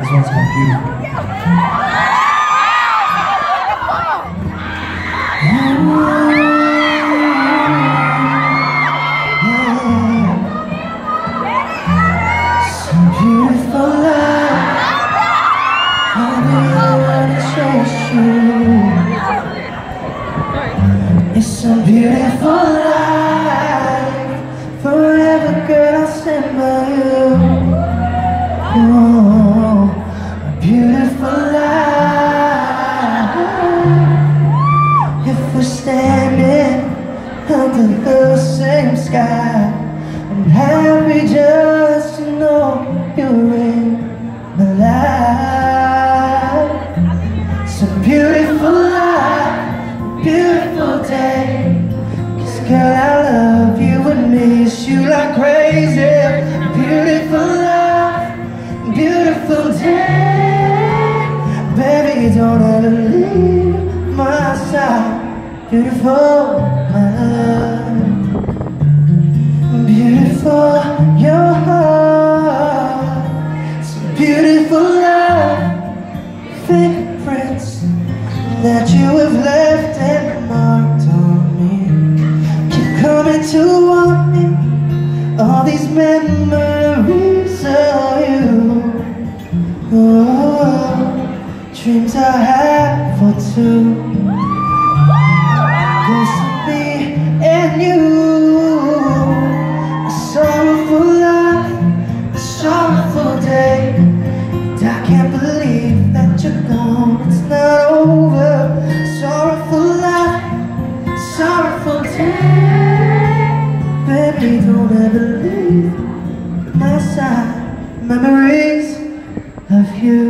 This one's called Beautiful. Some beautiful love, I really wanna chase you. It's some beautiful life, forever girl I'll stand by you. Oh, a beautiful life. If we're standing under the same sky, I'm happy just to know you're in my life. It's a beautiful life, beautiful day. 'Cause girl, I love you and miss you like crazy. Beautiful life, beautiful day. Baby, don't ever leave my side. Beautiful, my love. Beautiful, your heart. It's a beautiful love. Fingerprints that you have left and marked on me. Keep coming to want me. All these memories of you. Oh, dreams I had for two. Goes to me and you. A sorrowful life, a sorrowful day. And I can't believe that you're gone. It's not over. Sorrowful life, sorrowful day. Baby, don't ever leave my side. Memories of you.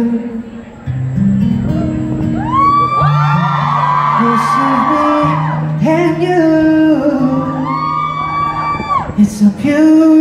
This is me and you. It's so beautiful.